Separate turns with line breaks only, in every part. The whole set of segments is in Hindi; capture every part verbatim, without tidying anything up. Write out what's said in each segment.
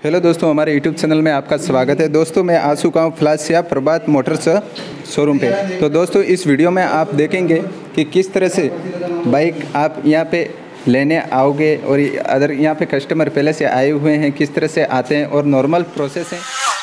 हेलो दोस्तों, हमारे यूट्यूब चैनल में आपका स्वागत है। दोस्तों मैं आ चुका हूँ फ्लासिया प्रभात मोटर्स शोरूम पे। तो दोस्तों इस वीडियो में आप देखेंगे कि किस तरह से बाइक आप यहाँ पे लेने आओगे और अदर यहाँ पे कस्टमर पहले से आए हुए हैं किस तरह से आते हैं और नॉर्मल प्रोसेस है।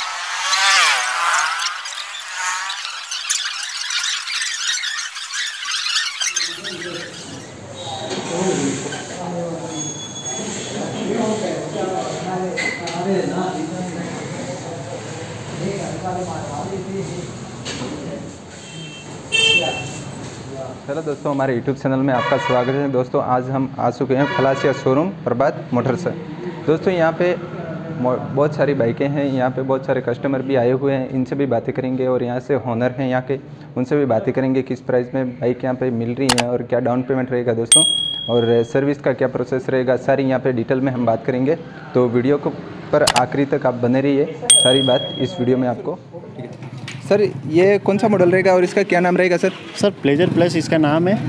हेलो दोस्तों, हमारे यूट्यूब चैनल में आपका स्वागत है। दोस्तों आज हम आ चुके हैं फ्लासिया शोरूम प्रभात मोटर्स। दोस्तों यहाँ पे बहुत सारी बाइकें हैं, यहाँ पे बहुत सारे कस्टमर भी आए हुए हैं, इनसे भी बातें करेंगे और यहाँ से ओनर हैं यहाँ के, उनसे भी बातें करेंगे किस प्राइस में बाइक यहाँ पे मिल रही है और क्या डाउन पेमेंट रहेगा दोस्तों, और सर्विस का क्या प्रोसेस रहेगा, सारी यहाँ पे डिटेल में हम बात करेंगे। तो वीडियो को पर आखिरी तक आप बने रहिए, सारी बात इस वीडियो में आपको। सर ये कौन सा मॉडल रहेगा और इसका क्या नाम रहेगा सर?
सर प्लेजर प्लस इसका नाम है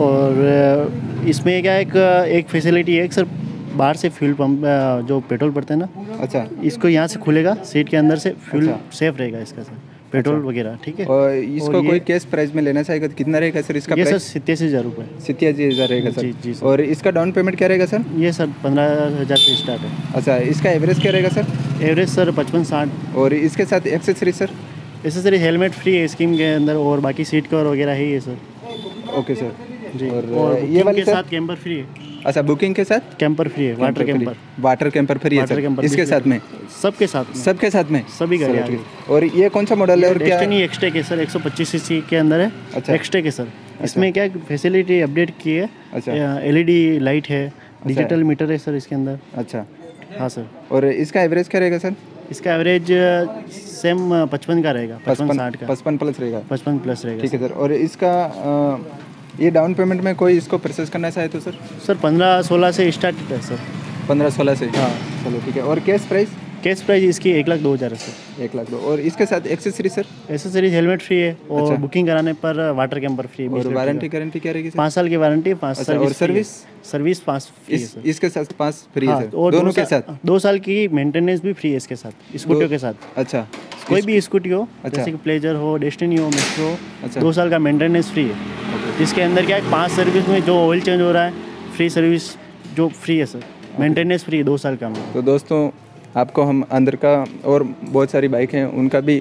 और इसमें क्या एक एक फैसिलिटी है सर, बाहर से फ्यूल पंप जो पेट्रोल पड़ता है ना, अच्छा, इसको यहाँ से खुलेगा, सीट के अंदर से फ्यूल अच्छा। सेफ रहेगा इसका सर, पेट्रोल अच्छा। वगैरह ठीक है। और
इसको और कोई कैश प्राइस में लेना चाहेगा तो कितना रहेगा सर इसका?
ये सर सत्तासी हज़ार रुपये
सत्तासी हज़ार रहेगा सर।
जी जी सर।
और इसका डाउन पेमेंट क्या रहेगा सर?
ये सर पंद्रह हज़ार से स्टार्ट है।
अच्छा, इसका एवरेज क्या रहेगा सर?
एवरेज सर पचपन साठ।
और इसके साथ accessory sir?
Accessory helmet free है स्कीम के अंदर और बाकी सीट कवर वगैरह है ये सर।
ओके सर
जी। और, और ये वाले के साथ कैंपर फ्री है।
अच्छा, बुकिंग के साथ
कैंपर फ्री है, water camper
water camper free है सर। इसके साथ में
सबके साथ
सबके साथ में सभी
गाड़ी।
और ये कौन सा मॉडल है और क्या?
डेस्टिनी एक्सटेक है सर, एक सौ पच्चीस सीसी के अंदर है। अच्छा, एक्सटेक है सर। इसमें क्या फैसिलिटी अपडेट की है। अच्छा, एलईडी लाइट है, डिजिटल मीटर है सर इसके अंदर। अच्छा हाँ सर। और
इसका एवरेज क्या रहेगा सर?
इसका एवरेज सेम पचपन का रहेगा, पचपन साठ का,
पचपन प्लस रहेगा,
पचपन प्लस रहेगा।
ठीक है सर। और इसका आ, ये डाउन पेमेंट में कोई इसको प्रोसेस करना चाहे तो सर?
सर पंद्रह सोलह से स्टार्ट है सर।
पंद्रह सोलह से?
हाँ
चलो ठीक है। और कैश प्राइस?
कैश प्राइस इसकी एक लाख दो हज़ार है सर।
एक लाख दो। और इसके साथ accessory sir?
Accessory helmet free है और अच्छा। बुकिंग कराने पर वाटर कैंपर फ्री है।
और वारंटी गारंटी क्या रहेगी सर?
पाँच साल की वारंटी, पाँच
अच्छा, और सर्विस? सर्विस
पाँच फ्री है सर।
इसके साथ पाँच फ्री है सर।
और
दोनों के साथ
दो साल की मेंटेनेंस भी फ्री है इसके साथ, स्कूटियों के साथ।
अच्छा,
कोई भी स्कूटी हो, जैसे कि प्लेजर हो, डेस्टिनी हो, मेट्रो हो, दो साल का मेंटेनेंस फ्री है। इसके अंदर क्या है, पाँच सर्विस में जो ऑयल चेंज हो रहा है फ्री सर्विस जो फ्री है सर, मेंटेनेंस फ्री है दो साल का।
तो दोस्तों आपको हम अंदर का और बहुत सारी बाइक हैं उनका भी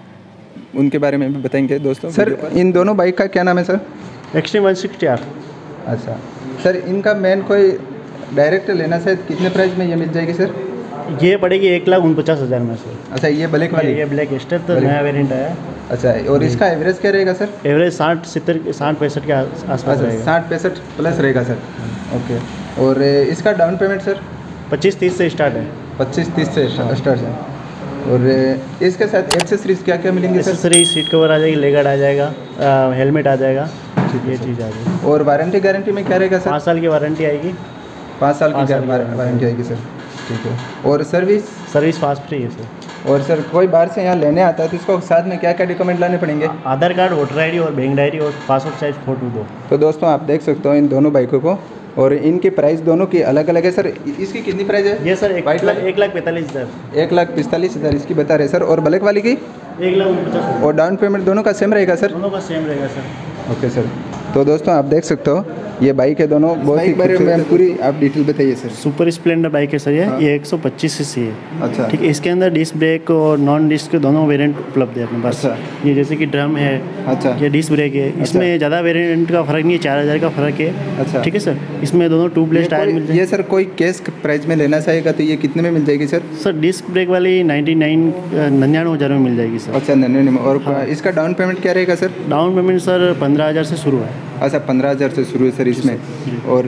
उनके बारे में भी बताएंगे दोस्तों। सर इन दोनों बाइक का क्या नाम है sir?
Xtreme one sixty R.
अच्छा सर, इनका मेन कोई डायरेक्ट लेना चाहिए कितने प्राइस में ये मिल जाएगी सर?
ये पड़ेगी एक लाख उनपचास हज़ार में सर।
अच्छा, ये ब्लैक वाली?
ये ब्लैक एस्टर तो नया वेरिएंट आया।
अच्छा, और इसका एवरेज क्या रहेगा सर?
एवरेज साठ सत्तर साठ पैंसठ के आसपास रहेगा।
साठ पैंसठ प्लस रहेगा सर। ओके। और इसका डाउन पेमेंट सर?
पच्चीस तीस से स्टार्ट है।
पच्चीस तीस से स्टार्ट है। और इसके साथ एक्सेसरीज क्या क्या मिलेंगे सर?
एक्सेसरीज सीट कवर आ जाएगी, लेग गार्ड आ जाएगा, हेलमेट आ जाएगा, ये चीज़ आ जाएगी।
और वारंटी गारंटी में क्या रहेगा सर?
पाँच साल की वारंटी आएगी।
पाँच साल की वारंटी आएगी सर, ठीक है। और सर्विस?
सर्विस फास्ट फ्री है सर।
और सर कोई बाहर से यहाँ लेने आता है तो इसको साथ में क्या क्या डॉक्यूमेंट लाने पड़ेंगे?
Aadhaar card, voter I D और बैंक डायरी और पासपोर्ट साइज फोटो दो।
तो दोस्तों आप देख सकते हो इन दोनों बाइकों को, और इनकी प्राइस दोनों की अलग अलग है सर। इसकी कितनी प्राइस है?
ये सर एक लाख एक लाख पैंतालीस हज़ार
एक लाख पैंतालीस हज़ार इसकी बता रहे सर। और ब्लैक वाली की?
एक लाख उनपचास।
और डाउन पेमेंट दोनों का सेम रहेगा सर?
दोनों का सेम रहेगा सर।
Okay sir. तो दोस्तों आप देख सकते हो ये बाइक है दोनों, बहुत ही बारे में पूरी आप डिटेल बताइए सर।
सुपर स्प्लेंडर बाइक है सर ये। हाँ। ये एक सौ पच्चीस सीसी है।
अच्छा,
ठीक है। इसके अंदर डिस्क ब्रेक और नॉन डिस्क दोनों वेरिएंट उपलब्ध है अपने पास। अच्छा। ये जैसे कि ड्रम है, अच्छा, ये डिस्क ब्रेक है। अच्छा। इसमें ज़्यादा वेरिएंट का फर्क नहीं है, चार हज़ार का फर्क है। अच्छा, ठीक है सर। इसमें दोनों ट्यूबलेस टायर मिल जाएंगे।
ये सर कोई कैश प्राइस में लेना चाहेगा तो ये कितने में मिल जाएगी सर?
सर डिस्क ब्रेक वाली नाइन्टी नाइन निन्यानवे हज़ार में मिल जाएगी सर।
अच्छा, निन्यानवे। और हाँ। इसका डाउन पेमेंट क्या रहेगा सर?
डाउन पेमेंट सर पंद्रह हज़ार से शुरू है।
अच्छा, पंद्रह हज़ार से शुरू है सर इसमें। और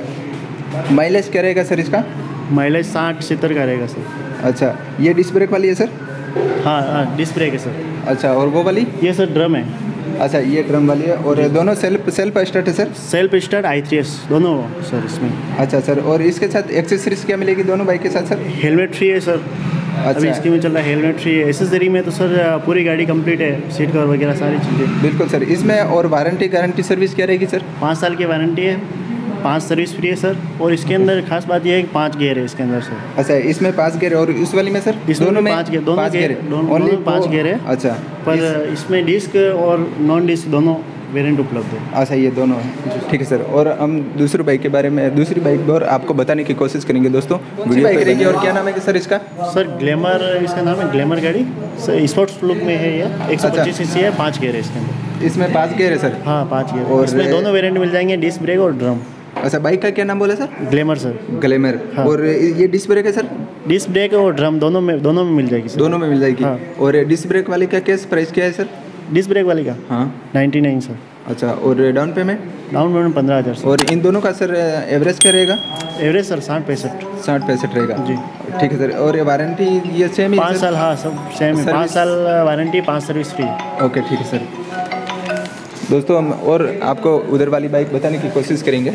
माइलेज क्या रहेगा सर इसका?
माइलेज साठ सत्तर का रहेगा सर।
अच्छा, ये डिस्क ब्रेक वाली है सर?
हाँ हाँ, डिस्क ब्रेक है सर।
अच्छा, और वो वाली?
ये सर ड्रम है।
अच्छा, ये ड्रम वाली है। और दोनों सेल्फ सेल्फ स्टार्ट है sir?
Self start I three S दोनों सर इसमें।
अच्छा सर। और इसके साथ एक्सेसरीज क्या मिलेगी दोनों बाइक के साथ सर?
हेलमेट फ्री है सर। अच्छा। अभी इसकी में चल रहा है हेलमेट फ्री है। एसेसरी में तो सर पूरी गाड़ी कंप्लीट है, सीट कवर वगैरह सारी चीज़ें।
बिल्कुल सर। इसमें और वारंटी गारंटी सर्विस क्या रहेगी सर?
पाँच साल की वारंटी है पांच सर्विस फ्री है सर। और इसके अंदर खास बात यह है कि पांच गेयर है इसके अंदर सर।
अच्छा, इसमें पांच गेयर और इस वाली में सर
इसमें
दोनों में
पाँच गेयर, दोनों गेयर, दोनों
ओनली
दोनों पाँच गेयर है।
अच्छा,
पर इसमें डिस्क और नॉन डिस्क दोनों वेरिएंट उपलब्ध है।
अच्छा, ये दोनों है, ठीक है सर। और हम दूसरी बाइक के बारे में दूसरी बाइक और आपको बताने की कोशिश करेंगे दोस्तों। वीडियो बाइक रहेगी और क्या नाम है सर इसका?
सर ग्लैमर इसका नाम है, ग्लैमर गाड़ी सर, स्पोर्ट्स लुक में है ये। एक सौ पच्चीस सीसी है, पाँच गेयर है इसके अंदर।
इसमें पाँच गेयर है सर?
हाँ, पाँच गेयर।
और
इसमें दोनों वेरिएंट मिल जाएंगे, डिस्क ब्रेक और ड्रम।
अच्छा, बाइक का क्या नाम बोला सर?
Glamour sir.
ग्लैमर।
हाँ।
और ये डिस्क ब्रेक है सर?
डिस्क ब्रेक और ड्रम दोनों में दोनों में मिल जाएगी सर।
दोनों में मिल जाएगी।
हाँ।
और डिस्क ब्रेक वाली का क्या प्राइस क्या है सर?
डिस्क ब्रेक वाली का
हाँ
नाइन्टी नाइन सर।
अच्छा, और डाउन पेमेंट?
डाउन पेमेंट पंद्रह हज़ार सर।
और इन दोनों का सर एवरेज क्या रहेगा?
एवरेज सर साठ पैंसठ
साठ पैंसठ रहेगा
जी।
ठीक है सर। और ये वारंटी ये सेम ही?
पाँच साल, हाँ सब सेम है। पाँच साल वारंटी, पाँच सर्विस फ्री।
ओके, ठीक है सर। दोस्तों हम और आपको उधर वाली बाइक बताने की कोशिश करेंगे।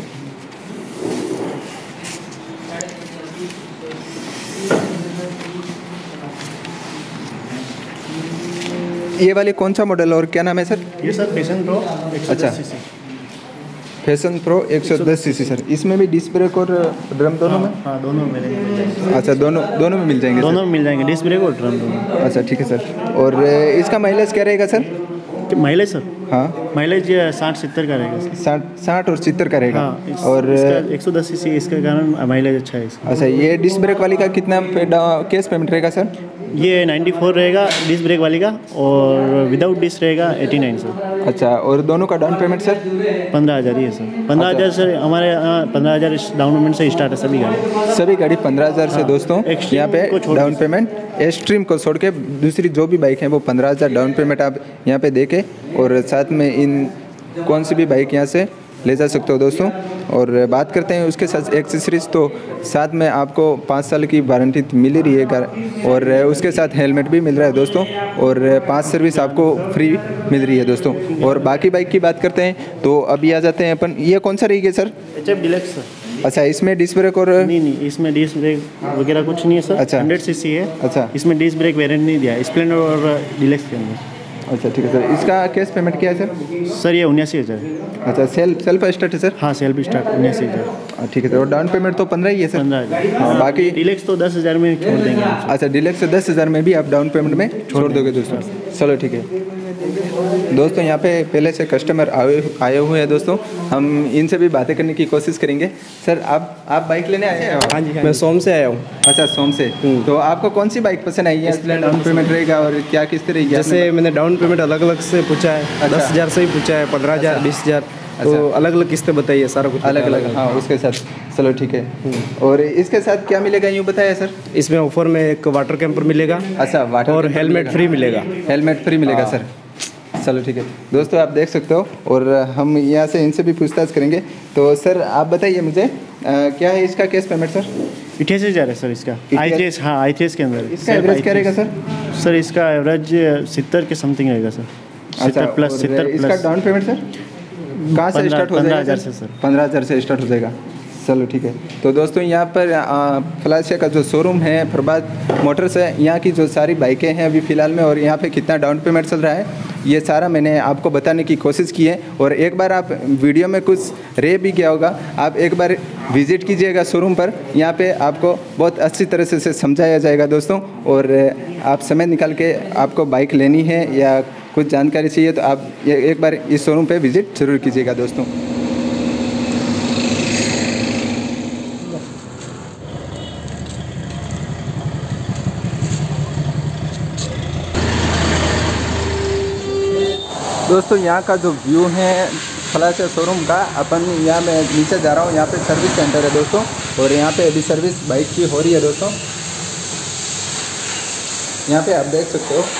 ये वाली कौन सा मॉडल और क्या नाम है सर?
ये सर पैशन प्रो एक सौ दस सीसी।
पैशन प्रो एक सौ दस सीसी सर। इसमें भी डिस्क ब्रेक और ड्रम दोनों में?
हाँ, दोनों में मिल जाएंगे।
अच्छा, दोनों दोनों में मिल जाएंगे?
दोनों में मिल जाएंगे, डिस्क ब्रेक और ड्रम दोनों।
अच्छा, ठीक है सर। और इसका माइलेज क्या रहेगा सर?
Mileage sir?
हाँ,
माइलेज साठ सत्तर का रहेगा सर।
साठ साठ और सत्तर का रहेगा।
हाँ, इस,
और
इसका एक सौ दस सीसी, इसके कारण माइलेज अच्छा है इसका।
अच्छा, ये डिस्क ब्रेक वाली का कितना कैश पेमेंट रहेगा सर?
ये चौरानवे रहेगा डिस्क ब्रेक वाली का, और विदाउट डिस्क रहेगा नवासी सर।
अच्छा, और दोनों का डाउन पेमेंट सर?
पंद्रह हज़ार ही है सर। पंद्रह हज़ार सर हमारे यहाँ पंद्रह हज़ार डाउन पेमेंट से स्टार्ट है सभी गाड़ी।
सभी गाड़ी पंद्रह हज़ार से दोस्तों यहाँ पे डाउन पेमेंट। एक्सट्रीम को छोड़ के दूसरी जो भी बाइक है वो पंद्रह हज़ार डाउन पेमेंट आप यहाँ पे दे के और साथ में इन कौन सी भी बाइक यहाँ से ले जा सकते हो दोस्तों। और बात करते हैं उसके साथ एक्सेसरीज, तो साथ में आपको पाँच साल की वारंटी मिल रही है और उसके साथ हेलमेट भी मिल रहा है दोस्तों, और पाँच सर्विस आपको फ्री मिल रही है दोस्तों। और बाकी बाइक की बात करते हैं तो अभी आ जाते हैं अपन, ये कौन सा रहेगी sir?
H F Deluxe sir.
अच्छा, इसमें डिस्क ब्रेक और
नहीं नहीं इसमें डिस्क ब्रेक वगैरह कुछ नहीं है सर।
अच्छा,
हंड्रेड सीसी है।
अच्छा,
इसमें डिस्क ब्रेक वेरिएंट नहीं दिया स्प्लेंडर और डिलक्स के अंदर।
अच्छा, ठीक है सर। इसका कैश पेमेंट क्या है सर?
सर ये उन्यासी हज़ार।
अच्छा, सेल्फ सेल्फ स्टार्ट है सर?
हाँ, सेल्फ स्टार्ट उन्यासी हज़ार।
ठीक है सर। और डाउन पेमेंट तो पंद्रह ही है सर?
पंद्रह हज़ार।
हाँ, बाकी
डिलक्स तो दस हज़ार में छोड़ देंगे।
अच्छा, डिलक्स से दस हज़ार में भी आप डाउन पेमेंट में छोड़ दोगे दोस्तों? चलो ठीक है दोस्तों। यहाँ पे पहले से कस्टमर आए आए हुए हैं दोस्तों, हम इनसे भी बातें करने की कोशिश करेंगे। सर आप आप बाइक लेने आए हैं?
हाँ जी, मैं सोम से आया हूँ।
अच्छा, सोम से। तो आपको कौन सी बाइक पसंद आई है? डाउन पेमेंट रहेगा और क्या किस तरह?
जैसे मैंने डाउन पेमेंट अलग अलग से पूछा है।
अच्छा।
दस हज़ार से ही पूछा है, पंद्रह हज़ार, बीस हज़ार, तो अलग अलग किस्तें बताइए, सारा कुछ
अलग अलग। हाँ, उसके साथ चलो ठीक है। और इसके साथ क्या मिलेगा यूँ बताया सर?
इसमें ऑफर में एक वाटर कैंपर मिलेगा।
अच्छा, वाटर
और हेलमेट फ्री मिलेगा।
हेलमेट फ्री मिलेगा सर। चलो ठीक है दोस्तों, आप देख सकते हो और हम यहाँ से इनसे भी पूछताछ करेंगे। तो सर आप बताइए मुझे, आ, क्या है इसका कैश पेमेंट सर?
अठासी हज़ार है सर इसका। आई थ्री एस, हाँ आई थ्री एस के अंदर।
इसका एवरेज क्या रहेगा सर?
सर इसका एवरेज सत्तर के समथिंग रहेगा सर।
अच्छा,
प्लस सत्तर प्लस।
इसका डाउन पेमेंट सर कहाँ से स्टार्ट हो जाएगा?
पंद्रह हज़ार से सर।
पंद्रह हज़ार से स्टार्ट हो जाएगा। चलो ठीक है। तो दोस्तों यहाँ पर फ्लासिया का जो शोरूम है प्रभात मोटर्स है, यहाँ की जो सारी बाइकें हैं अभी फ़िलहाल में और यहाँ पे कितना डाउन पेमेंट चल रहा है ये सारा मैंने आपको बताने की कोशिश की है। और एक बार आप वीडियो में कुछ रह भी गया होगा, आप एक बार विज़िट कीजिएगा शोरूम पर, यहाँ पे आपको बहुत अच्छी तरह से, से समझाया जाएगा दोस्तों। और आप समय निकाल के आपको बाइक लेनी है या कुछ जानकारी चाहिए तो आप ये एक बार इस शोरूम पे विज़िट ज़रूर कीजिएगा दोस्तों। दोस्तों यहाँ का जो व्यू है फ्लासिया शोरूम का, अपन यहाँ मैं नीचे जा रहा हूँ, यहाँ पे सर्विस सेंटर है दोस्तों और यहाँ पे अभी सर्विस बाइक की हो रही है दोस्तों। यहाँ पे आप देख सकते हो।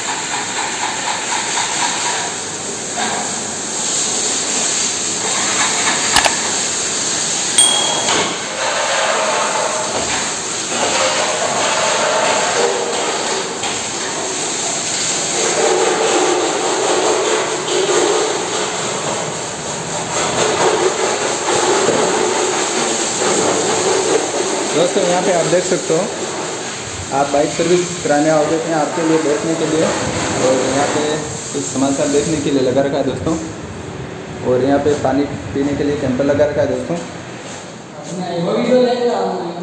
दोस्तों यहाँ पे आप देख सकते हो, आप बाइक सर्विस कराने आओगे थे आपके लिए बैठने के लिए और यहाँ पे कुछ समाचार देखने के लिए लगा रखा है दोस्तों। और यहाँ पे पानी पीने के लिए कैंपर लगा रखा है दोस्तों।